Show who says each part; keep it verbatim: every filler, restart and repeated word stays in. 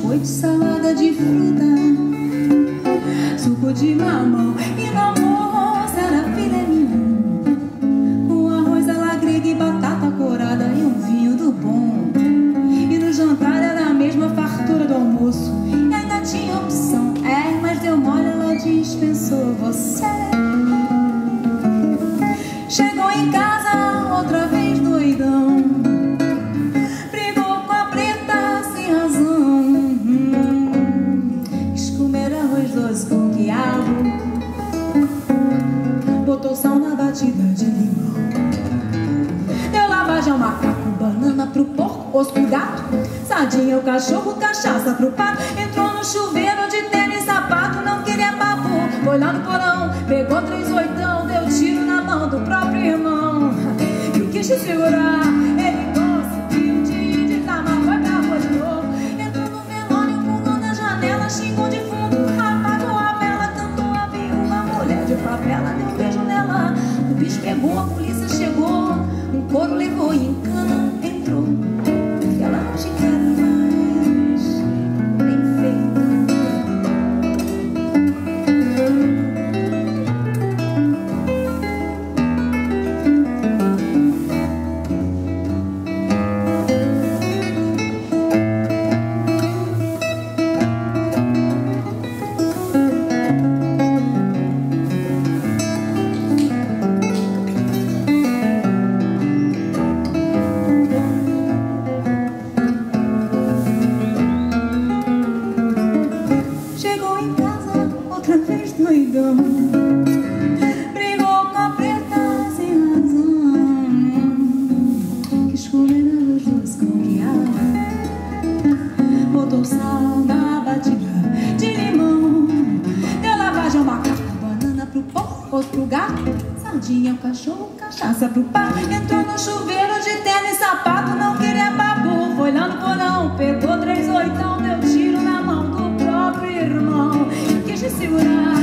Speaker 1: biscoito, salada de fruta, suco de mamão. E no almoço era filé mignon, com arroz à la grega e batata corada e um vinho do bom. E no jantar era a mesma fartura do almoço, e ainda tinha opção. É, mas deu mole, ela dispensou você. Chegou em casa outra vez doidão, brigou com a preta sem razão, hum, quis comer arroz doce com quiabo, botou sal na batida de limão, deu lavagem ao macaco, banana pro porco, osso pro gato, sardinha ao cachorro, cachaça pro pato. Entrou no chuveiro de tênis, sapato, não queria papo, foi lá no porão, pegou três oitão, deu tiro na mão do próprio irmão. E quis te segurar, ele conseguiu te desarmar, foi pra rua de novo. Entrou no velório, pulou na janela, xingou de fundo, apagou a vela, cantou a viúva, mulher de favela, deu um beijo nela. O bicho pegou, a polícia chegou, um couro levou e em cana entrou. E ela não te quer mais, bem feito. Outra vez doidão, brigou com a preta sem razão, quis comer arroz doce com quiabo, botou sal na batida de limão, deu lavagem ao macaco, banana pro porco, osso pro gato, sardinha ao cachorro, cachaça pro pato. Entrou no chuveiro de tênis, sapato, não queria papo, foi lá no porão, pegou três oitão, deu tiro na mão do próprio irmão. Quis te segurar,